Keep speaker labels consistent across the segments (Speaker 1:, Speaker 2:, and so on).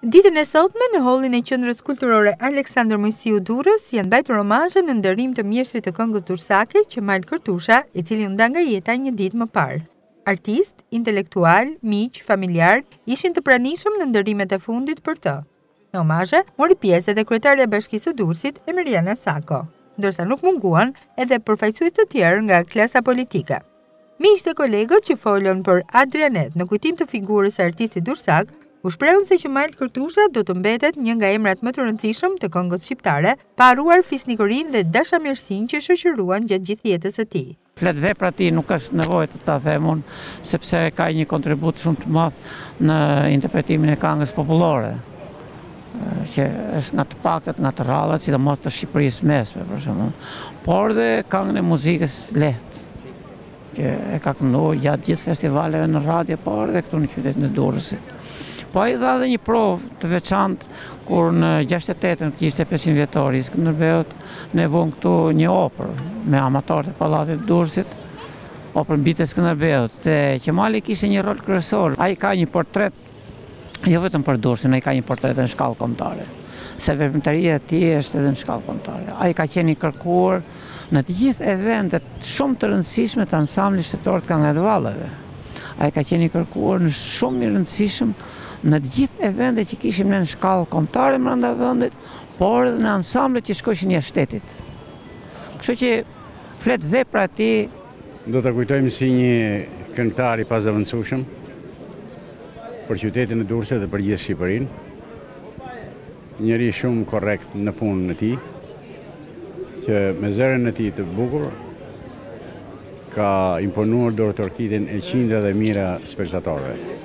Speaker 1: Ditën e sotme në hollin e Qendrës Kulturore Aleksandër Mojsiu Durrës janë mbajtur omazhe në nderim të mjeshtrit të këngës durrësake Qemal Kërtusha, i cili u nda nga jeta një ditë më parë. Artist, intelektual, miq, familjar ishin të pranishëm në nderimet e fundit për të. Në omazhe mori pjesë edhe kryetaria e Bashkisë së Durrësit, Emiriana Sako, ndërsa nuk munguan edhe përfaqësues të tjerë nga klasa politike. Miq dhe kolegët që folën për Adrianet në kujtim të figurës së artistit durrësak, u shprehën se Qemal Kërtusha do të mbetet një nga emrat më të rëndësishëm të këngës shqiptare, pa harruar fisnikërinë dhe dashamirësinë që shoqëruan gjatë gjithë jetës së tij.
Speaker 2: Flet vepra ti nuk është nevojë të ta them unë, sepse ka një kontribut shumë të madh në interpretimin e këngës popullore, që është nga të paktët nga të rrallat, sidomos të Shqipërisë mesme për shembull, por dhe këngën e muzikës lehtë, që e ka kënduar gjatë gjithë festivaleve në radio, por edhe këtu në qytetin e Durrësit. Po ai dha edhe një provë të veçantë kur në 68-ën kishte 500 vjetori i Skënderbeut, ne vëmë këtu një opër me amatorët e pallatit të Durrësit, operën Mbi të Skënderbeut, se Qemali kishte një rol kryesor. Ai ka një portret jo vetëm për Durrësin, ai ka një portret në shkallë kombëtare. Se veprimtaria e tij është edhe në shkallë kombëtare. Ai ka qenë i kërkuar në të gjithë eventet shumë të rëndësishme të ansamblit shtetor të këngëve valleve. Ai ka qenë i kërkuar në shumë i rëndësishëm në të gjithë eventet që kishim në shkallë kombëtare brenda vendit, por edhe në ansamblet që shkojshin jashtë shtetit. Kështu që flet vepra e tij
Speaker 3: do ta kujtojmë si një këngëtar i pazaventshëm për qytetin e Durrësit dhe për gjithë Shqipërinë. Njëri shumë korrekt në punën e tij, që me zërin e tij të bukur ka imponuar dorëtorkitin e qindra dhe mijëra spektatorëve.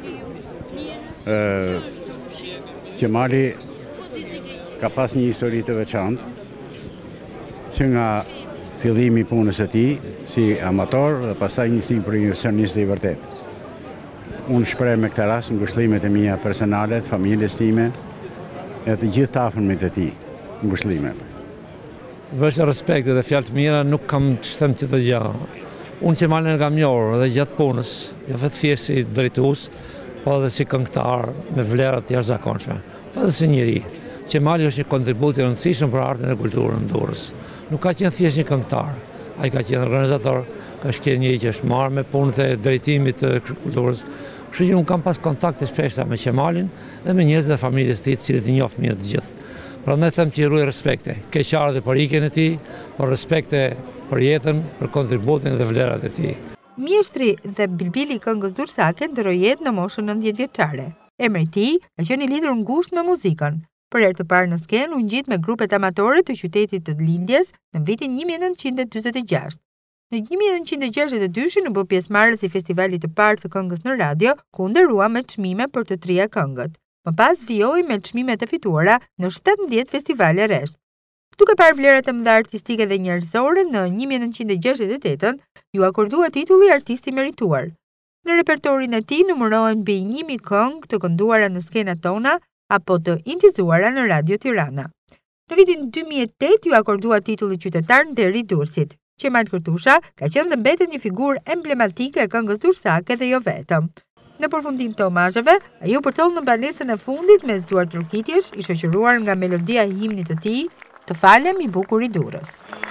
Speaker 3: Qemali ka pas një histori të veçantë që nga fillimi i punës së tij si amator dhe pastaj nisimi profesionist i vërtet. Unë shpreh me këtë rast ngushëllimet e mia personale, të familjes time e të gjithë të afërmit të tij. Ngushëllimet.
Speaker 4: Vështë respekti dhe fjalë të mira nuk kam të them të gjë. Unë Qemalin e kam njohur edhe gjatë punës, jo vetëm thjesht si drejtues, po edhe si këngëtar me vlera të jashtëzakonshme, po edhe si njeri. Qemali është një kontribut i rëndësishëm për artin e kulturën në Durrës. Nuk ka qenë thjesht një këngëtar, ai ka qenë organizator, ka qenë njëri që është marrë me punët e drejtimit të kulturës. Kështu që unë kam pas kontakte shpeshta me Qemalin dhe me njerëzit e familjes së tij, të cilët i njoh mirë të gjithë. Prandaj them që i ruaj respekte, keqardhë për ikjen e tij, por respekte për jetën, për kontributin dhe vlerat e tij.
Speaker 1: Mjeshtri dhe bilbili i këngës durrësake ndroi jetë në moshën 90 vjeçare. Emri i tij ka qenë i lidhur ngushtë me muzikën. Për herë të parë në skenë u ngjit me grupet amatore të qytetit të lindjes në vitin 1946. Në 1962 u bë pjesëmarrës i festivalit të parë të këngës në radio, ku nderua me çmime për të trija këngët. Më pas vijoi me çmimet e fituara në 17 festivale rresht. Duke parë vlerat e mëdha artistike dhe njerëzore, në 1968 ju akordua titulli artisti merituar. Në repertorin e tij numërohen mbi 1000 këngë të kënduara në skenat tona apo të incizuara në Radio Tirana. Në vitin 2008 ju akordua titulli qytetar nderi i Durrësit. Qemal Kërtusha ka qenë dhe mbetet një figurë emblematike e këngës durrësake dhe jo vetëm. Në përfundim të omazheve, ai u përcoll në banesën e fundit mes duar trokitjesh, i shoqëruar nga melodia e himnit të tij, Të falem i bukur i Durrës.